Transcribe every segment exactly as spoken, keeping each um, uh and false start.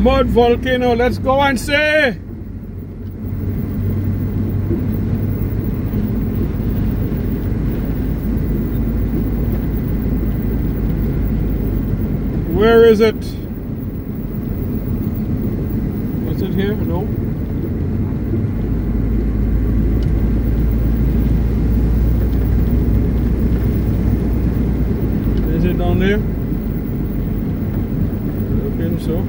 mud volcano. Let's go and see. Where is it? Was it here? No. Is it down there? Looking so.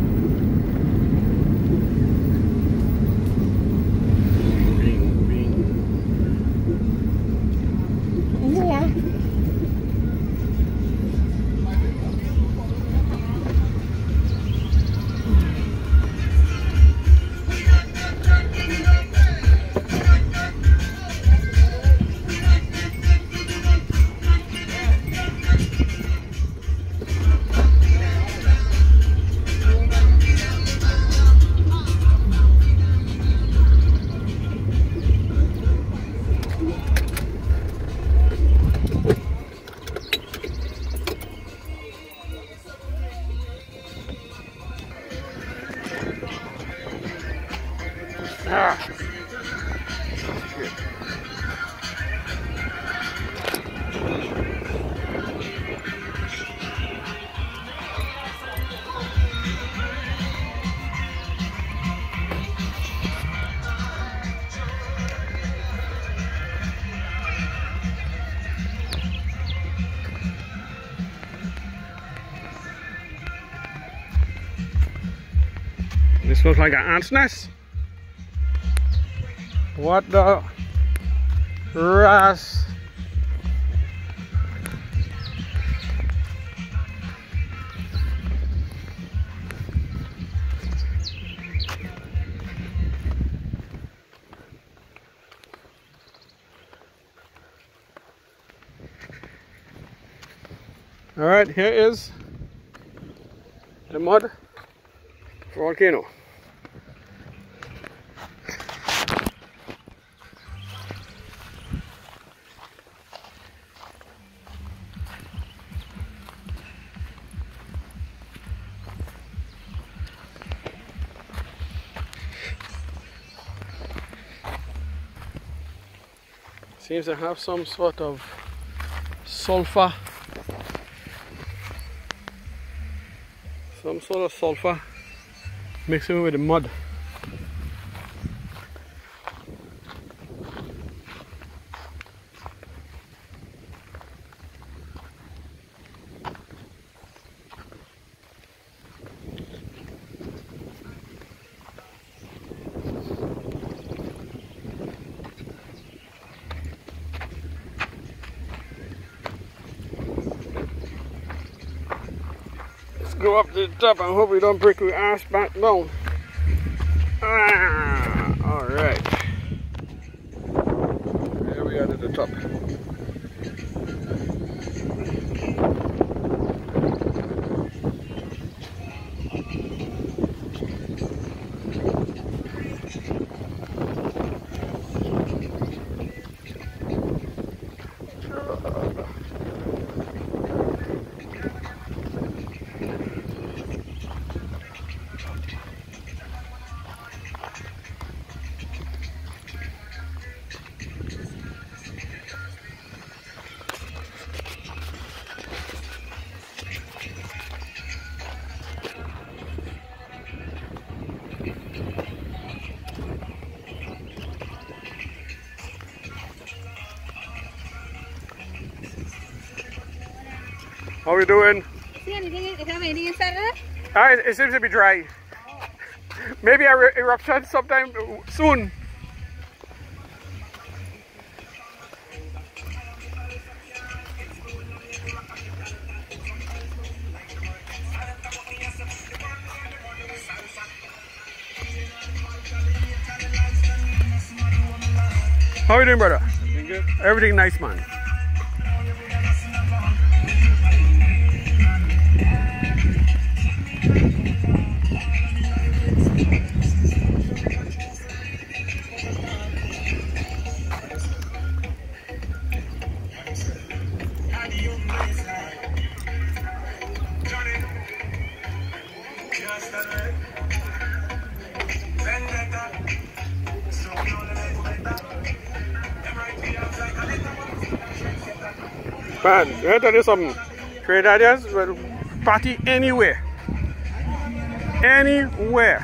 Ah. This looks like an ant's nest. What the ras? All right, here is the mud volcano. Seems to have some sort of sulfur, some sort of sulfur mixing with the mud. Go up to the top and hope we don't break our ass back down. Ah, all right. Here we are at the top. How are we doing? See anything? Is there anything inside of it? Ah, it, it seems to be dry. Oh. Maybe a re eruption sometime soon. How are you doing, brother? Everything good? Everything nice, man. Johnny, just Man, let me tell you something. Trinidadians will party anywhere. Anywhere.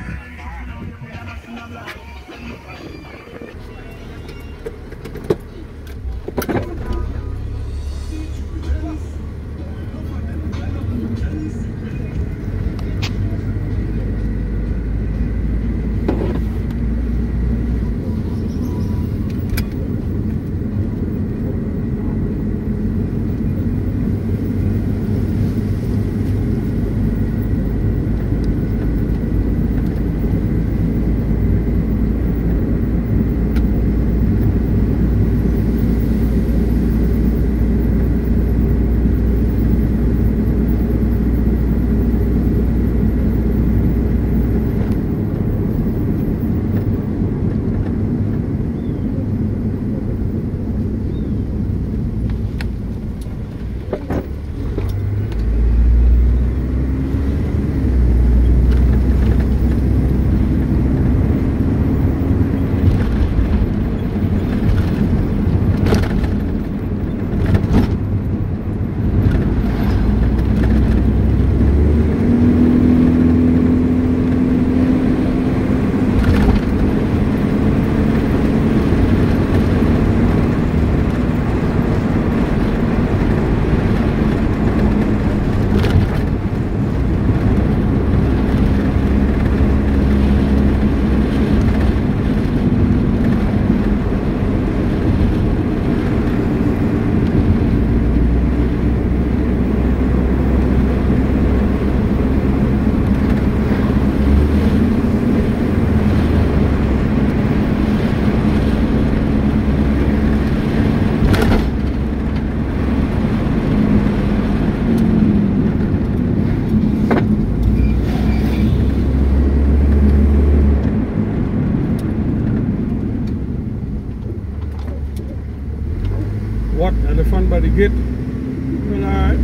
What? Elephant by the gate? Well, alright.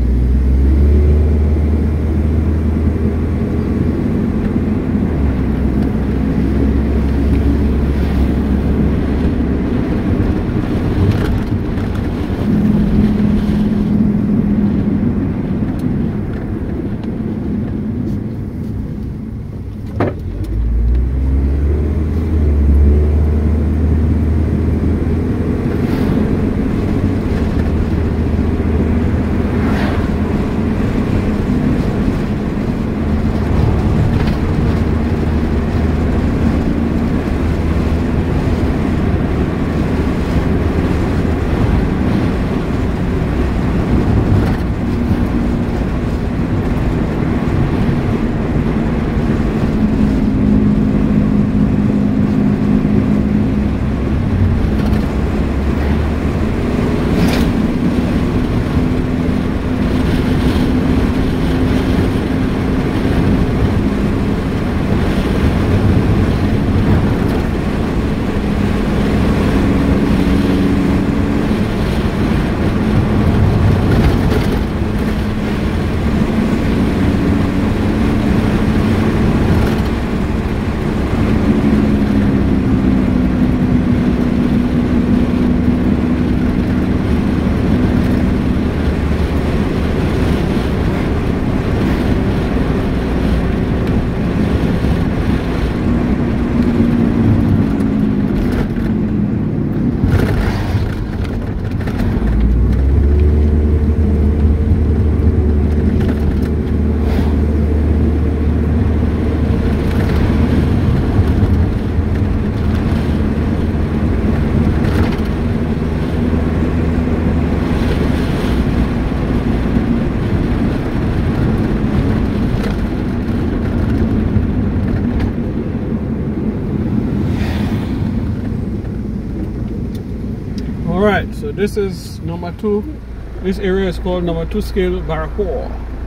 Alright, so this is number two. This area is called number two scale Barrapaw.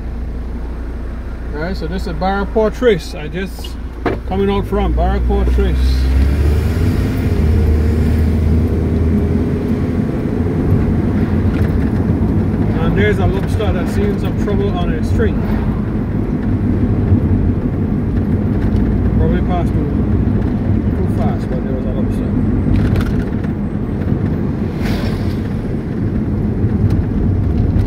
Alright, so this is Barrapaw Trace. I just coming out from Barrapaw Trace. And there's a lobster that's seen some trouble on a string. Probably passed too, too fast, but there was a lobster.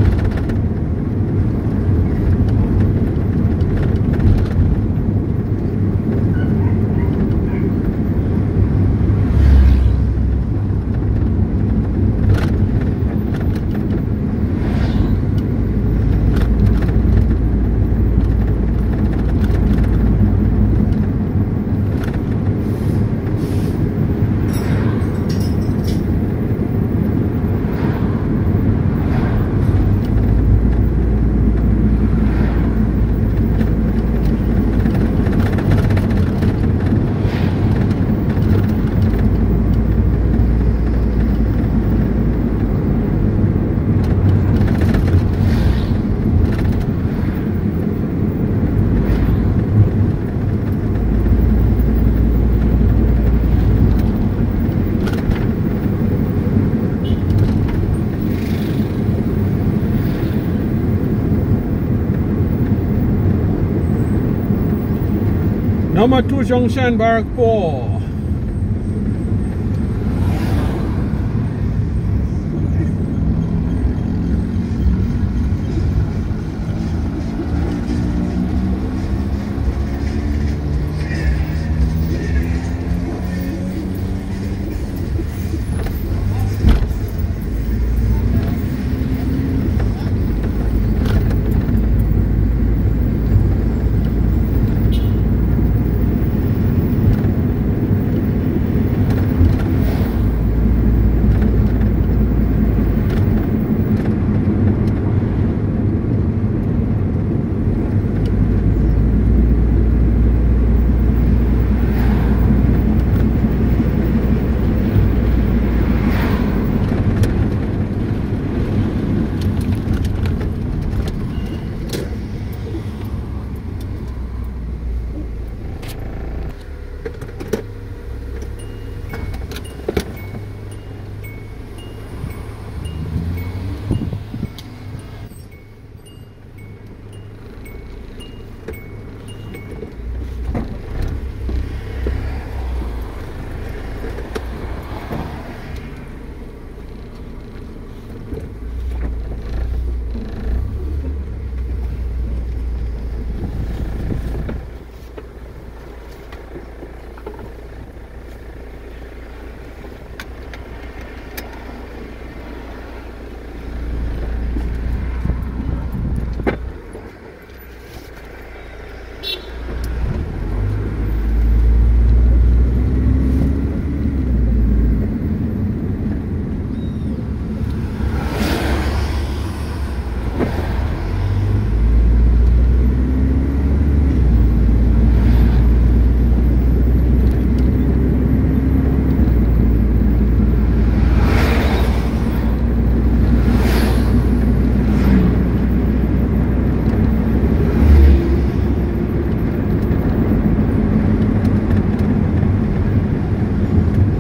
Number two junction, Barrack four.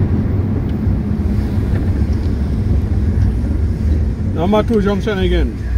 Number two junction again.